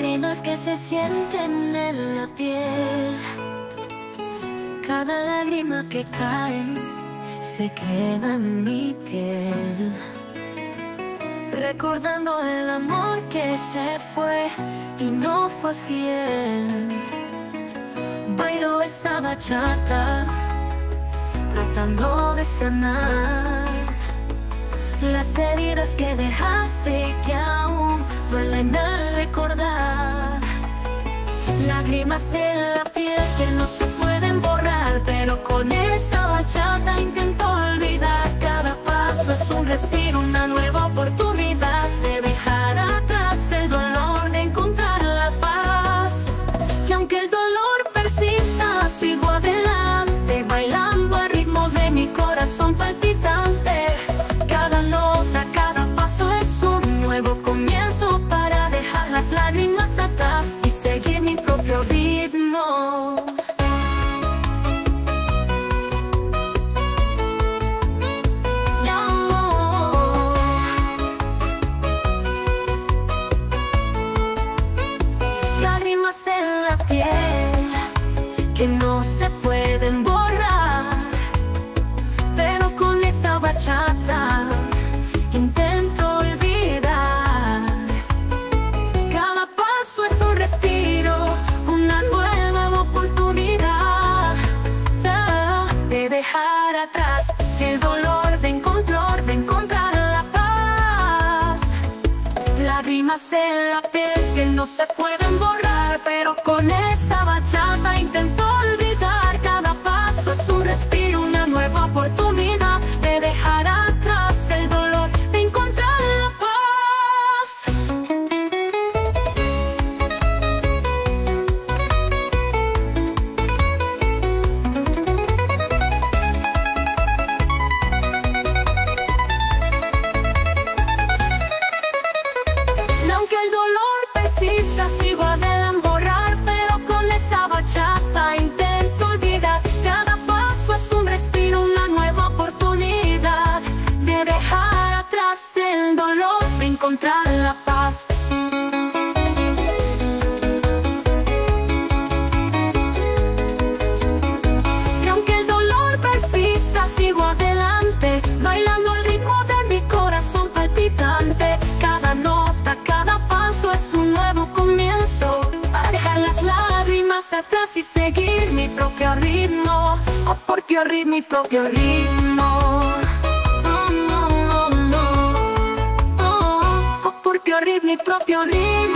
lágrimas que se sienten en la piel. Cada lágrima que cae se queda en mi piel, recordando el amor que se fue y no fue fiel. Bailo esta bachata, tratando de sanar las heridas que dejaste y que aún duelen al recordar. Lágrimas en la piel que no se pueden borrar, pero con esta bachata intento olvidar. Cada paso es un respiro, una nueva oportunidad de dejar atrás el dolor, de encontrar la paz. Y aunque el dolor persista, sigo adelante, bailando al ritmo de mi corazón palpitante. Cada nota, cada paso es un nuevo comienzo para dejar las lágrimas atrás y seguir mi propio ritmo. Lágrimas en la piel que no se pueden borrar, pero con esta bachata intento olvidar. Cada paso es un respiro, una nueva oportunidad de dejar atrás el dolor, de encontrar la paz. Lágrimas en la piel que no se pueden borrar, pero con esta bachata intento olvidar. Cada paso es un respiro, una nueva oportunidad de dejar atrás el dolor, de encontrar la paz. Y aunque el dolor persista, sigo adelante, borrar, pero con esta bachata intento olvidar. Cada paso es un respiro, una nueva oportunidad de dejar atrás el dolor, de encontrar la paz. Y aunque el dolor persista, sigo adelante, bailando al ritmo de mi corazón palpitante. Cada nota, cada paso es un nuevo comienzo para dejar las lágrimas atrás y seguir mi propio ritmo. Oh, porque oír mi propio ritmo. Oh, no, no, no. Oh, porque oír mi propio ritmo.